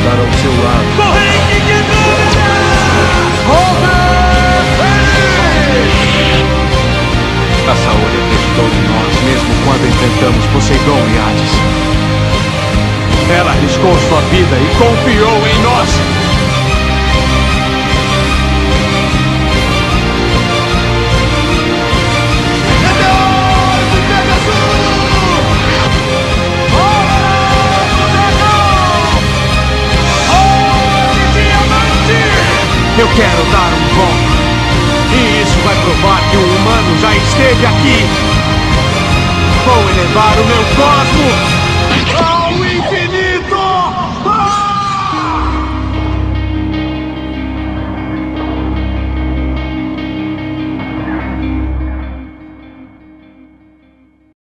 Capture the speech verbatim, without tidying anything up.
estar ao seu lado. Corrente de dúvida! A Saori acreditou em nós, mesmo quando enfrentamos Poseidon e Hades. Ela arriscou sua vida e confiou em nós. Eu quero dar um golpe. E isso vai provar que um humano já esteve aqui. Vou elevar o meu cosmo.